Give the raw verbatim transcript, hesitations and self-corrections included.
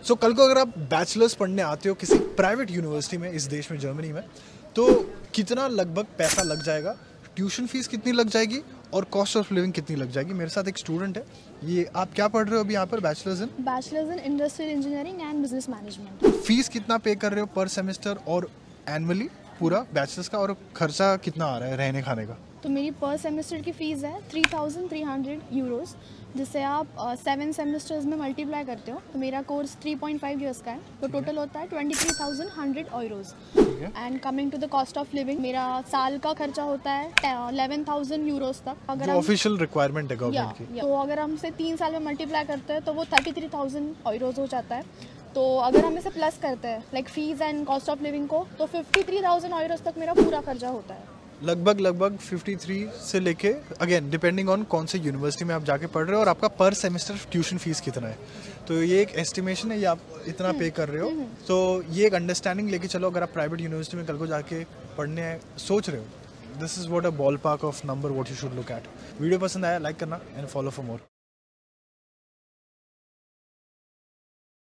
सो so, कल को अगर आप बैचलर्स पढ़ने आते हो किसी प्राइवेट यूनिवर्सिटी में इस देश में, जर्मनी में, तो कितना लगभग पैसा लग जाएगा, ट्यूशन फीस कितनी लग जाएगी और कॉस्ट ऑफ लिविंग कितनी लग जाएगी। मेरे साथ एक स्टूडेंट है, ये आप क्या पढ़ रहे हो अभी यहाँ पर? Bachelors in bachelors in industrial engineering and business management. Fees कितना पे कर रहे हो पर सेमेस्टर और एनुअली पूरा बैचलर्स का, और खर्चा कितना आ रहा है रहने खाने का? तो मेरी पर सेमेस्टर की फ़ीस है three thousand three hundred euros, जिससे आप सेवन सेमेस्टर्स में मल्टीप्लाई करते हो तो मेरा course three point five years का है, तो टोटल होता है twenty three thousand hundred euros. And coming to the cost of living, मेरा साल का खर्चा होता है इलेवन थाउजेंड यूरोज़ तक। अगर जो ऑफिशियल रिक्वायरमेंट है गवर्नमेंट की, तो अगर हम से तीन साल में मल्टीप्लाई करते हैं तो वो थर्टी थ्री थाउजेंड यूरोज़ हो जाता है। तो अगर हम इसे प्लस करते हैं like fees and cost of living को, तो फिफ्टी थ्री थाउजेंड यूरोज़ तक मेरा पूरा खर्चा होता है। लगभग लगभग तिरेपन से लेके, अगेन डिपेंडिंग ऑन कौन से यूनिवर्सिटी में आप जाके पढ़ रहे हो और आपका पर सेमेस्टर ट्यूशन फीस कितना है। तो ये एक एस्टिमेशन है, ये आप इतना पे कर रहे हो। तो ये एक अंडरस्टैंडिंग लेके चलो, अगर आप प्राइवेट यूनिवर्सिटी में कल को जाके पढ़ने सोच रहे हो, this is what a ball park of number what you should look at. Video पसंद आया लाइक करना एंड फॉलो फॉर मोर।